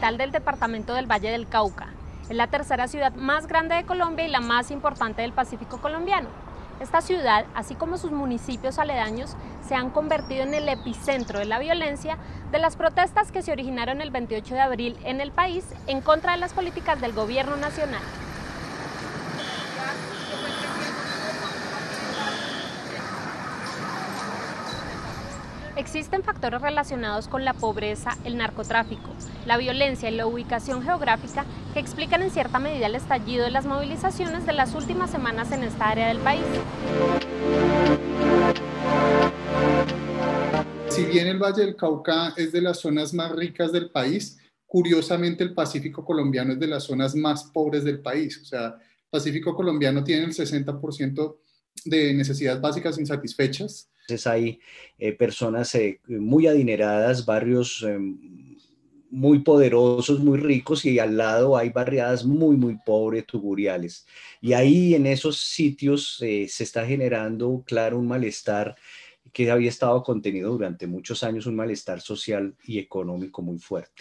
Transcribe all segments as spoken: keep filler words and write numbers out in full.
capital del departamento del Valle del Cauca. Es la tercera ciudad más grande de Colombia y la más importante del Pacífico colombiano. Esta ciudad, así como sus municipios aledaños, se han convertido en el epicentro de la violencia de las protestas que se originaron el veintiocho de abril en el país en contra de las políticas del gobierno nacional. Existen factores relacionados con la pobreza, el narcotráfico, la violencia y la ubicación geográfica que explican en cierta medida el estallido de las movilizaciones de las últimas semanas en esta área del país. Si bien el Valle del Cauca es de las zonas más ricas del país, curiosamente el Pacífico colombiano es de las zonas más pobres del país. O sea, el Pacífico colombiano tiene el sesenta por ciento de necesidades básicas insatisfechas. Entonces hay eh, personas eh, muy adineradas, barrios eh, muy poderosos, muy ricos, y al lado hay barriadas muy, muy pobres, tuguriales. Y ahí en esos sitios eh, se está generando, claro, un malestar que había estado contenido durante muchos años, un malestar social y económico muy fuerte.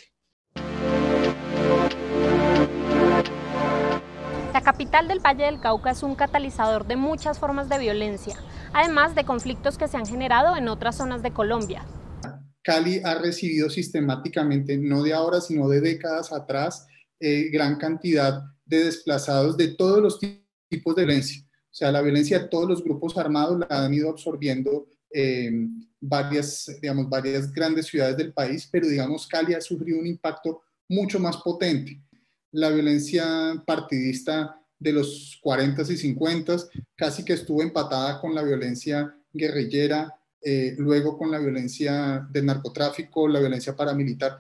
La capital del Valle del Cauca es un catalizador de muchas formas de violencia, además de conflictos que se han generado en otras zonas de Colombia. Cali ha recibido sistemáticamente, no de ahora, sino de décadas atrás, eh, gran cantidad de desplazados de todos los tipos de violencia. O sea, la violencia de todos los grupos armados la han ido absorbiendo eh, varias, digamos, varias grandes ciudades del país, pero digamos Cali ha sufrido un impacto mucho más potente. La violencia partidista de los cuarentas y cincuentas casi que estuvo empatada con la violencia guerrillera, eh, luego con la violencia del narcotráfico, la violencia paramilitar.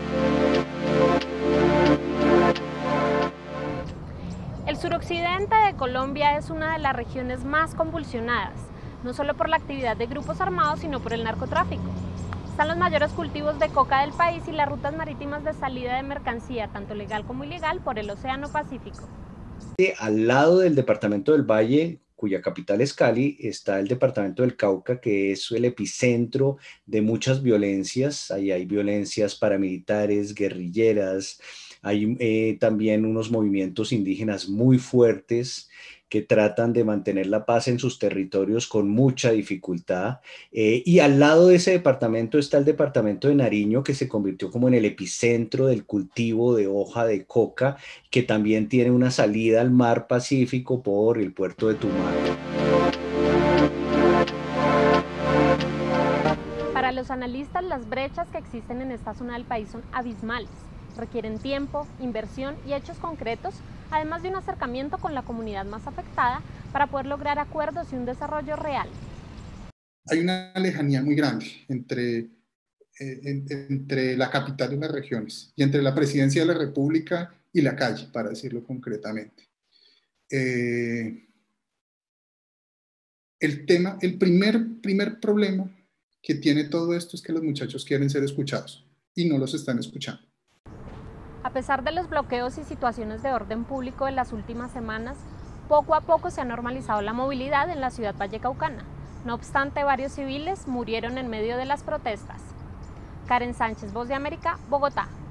El suroccidente de Colombia es una de las regiones más convulsionadas, no solo por la actividad de grupos armados, sino por el narcotráfico. Están los mayores cultivos de coca del país y las rutas marítimas de salida de mercancía, tanto legal como ilegal, por el Océano Pacífico. Al lado del departamento del Valle, cuya capital es Cali, está el departamento del Cauca, que es el epicentro de muchas violencias. Ahí hay violencias paramilitares, guerrilleras, hay eh, también unos movimientos indígenas muy fuertes que tratan de mantener la paz en sus territorios con mucha dificultad. Eh, y al lado de ese departamento está el departamento de Nariño, que se convirtió como en el epicentro del cultivo de hoja de coca, que también tiene una salida al mar Pacífico por el puerto de Tumaco. Para los analistas, las brechas que existen en esta zona del país son abismales. Requieren tiempo, inversión y hechos concretos, además de un acercamiento con la comunidad más afectada para poder lograr acuerdos y un desarrollo real. Hay una lejanía muy grande entre, eh, en, entre la capital y las regiones, y entre la presidencia de la República y la calle, para decirlo concretamente. Eh, el tema, el primer, primer problema que tiene todo esto es que los muchachos quieren ser escuchados y no los están escuchando. A pesar de los bloqueos y situaciones de orden público de las últimas semanas, poco a poco se ha normalizado la movilidad en la ciudad vallecaucana. No obstante, varios civiles murieron en medio de las protestas. Karen Sánchez, Voz de América, Bogotá.